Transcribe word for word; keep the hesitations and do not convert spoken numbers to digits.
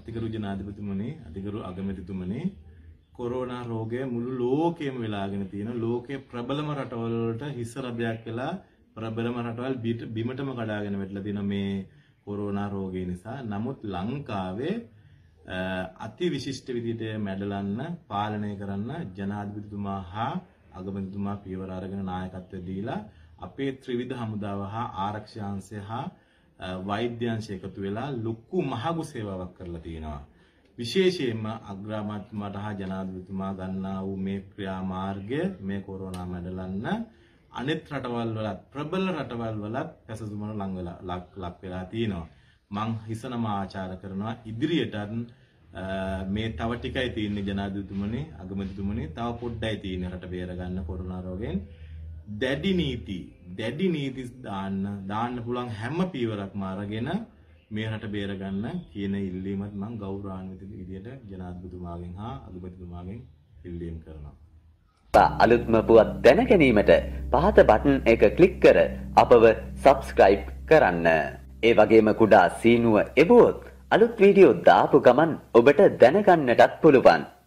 අතිගරු ජනාධිපතිතුමනි අතිගරු අගමැතිතුමනි corona රෝගය මුළු ලෝකෙම වෙලාගෙන තියෙන ලෝකයේ ප්‍රබලම රටවල් වලට හිස්ස රබයක් වෙලා ප්‍රබලම රටවල් බිමටම කඩාගෙන වැටලා තියෙන මේ කොරෝනා රෝගය නිසා. නමුත් ලංකාවේ අති විශිෂ්ට විදිහට මැඩලන්න පාලනය කරන්න ජනාධිපතිතුමා හා අගමැතිතුමා පියවර අරගෙන නායකත්වය දීලා අපේ ත්‍රිවිධ හමුදාව හා ආරක්ෂක අංශය හා වෛද්‍ය අංශය එකතු වෙලා ලොකු මහඟු සේවාවක් කරලා තියෙනවා. විශේෂයෙන්ම අග්‍රාමාත්‍යතුමාට හා ජනාධිපතිතුමා ගන්නා වූ මේ ක්‍රියාමාර්ගය මේ කොරෝනා මැඩලන්න අනෙක් රටවල් වලත් ප්‍රබල රටවල් වලත් පැසසුමන ලං වෙලා ලක් වෙලා තියෙනවා. මං හිසනම ආචාර කරනවා ඉදිරියටත් මේ තව ටිකයි තියෙන්නේ ජනාධිපතිතුමනි අගමැතිතුමනි තව පොඩ්ඩයි තියෙන්නේ රට බේර ගන්න කොරෝනා රෝගයෙන්. දැඩි නීති දැඩි නීති දාන්න දාන්න පුළුවන් හැම පීවරක්ම අරගෙන මේ රට බේර ගන්න කියන ඉල්ලීමත් මම ගෞරවාන්විත විදියට ජනාධිපතිතුමාගෙන් හා අගමැතිතුමාගෙන් ඉල්ලීම් කරනවා. අලුත්ම පුවත් දැන ගැනීමට පහත බටන් එක ක්ලික් කර අපව සබ්ස්ක්‍රයිබ් කරන්න. ඒ වගේම කුඩා සීනුව එබුවොත් අලුත් වීඩියෝ දාපු ගමන් ඔබට දැනගන්නටත් පුළුවන්.